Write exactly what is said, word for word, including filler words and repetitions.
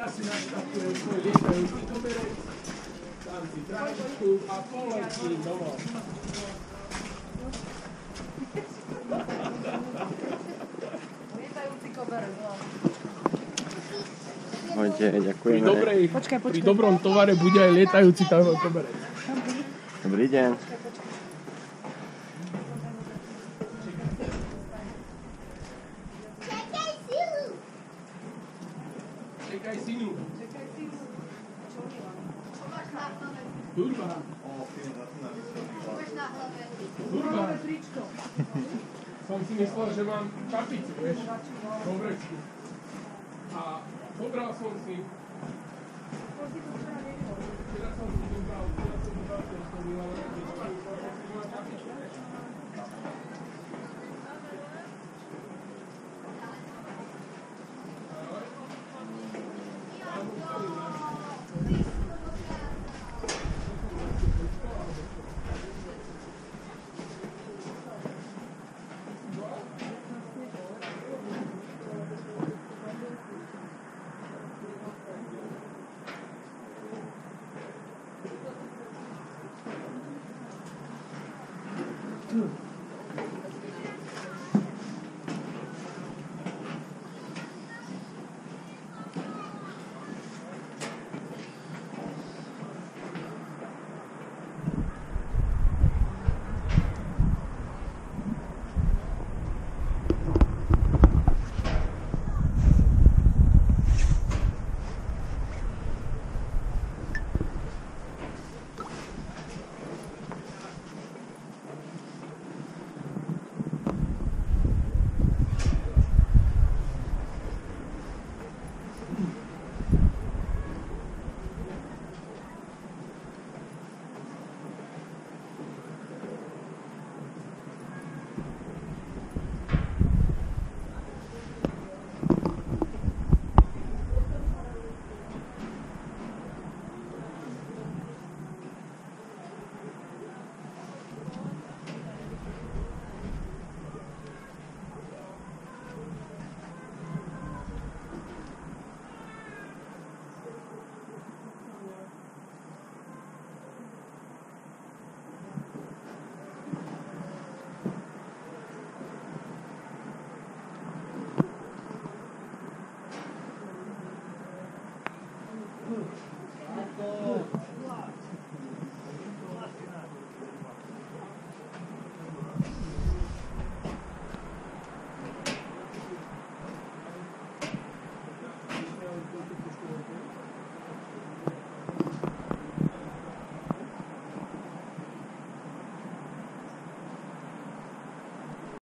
teraz si naštartujem svoj lietajúci koberec, dám si trávičku a poletím domov. Lietajúci koberec, no. Ahojte, ďakujeme. Pri, dobrej, počkaj, počkaj. pri dobrom tovare bude aj lietajúci koberec. Dobrý deň. Čekaj synu. Čekaj, ty. Čo umývam? Čo máš na hlave? Turba. Čo máš na hlave? Turba. Nové tričko. Som si myslel, že mám čapicu, vieš, koberečku. A zobral som si. To si to včera nevidel. Včera som si zobral, včera som zobral, včera som zobral, včera som zobral, včera som zobral čapičku, vieš.